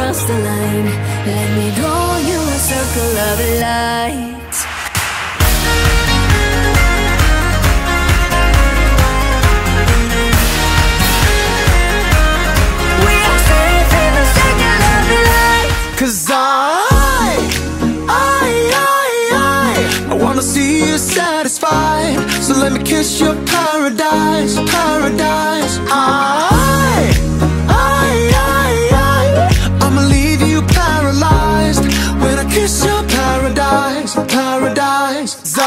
cross the line. Let me draw you a circle of light. We are safe in the circle of light. 'Cause I wanna see you satisfied. So let me kiss your paradise, paradise. I'ma leave you paralyzed when I kiss your paradise, paradise. 'Cause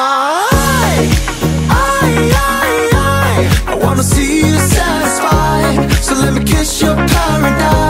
I wanna see you satisfied. So let me kiss your paradise.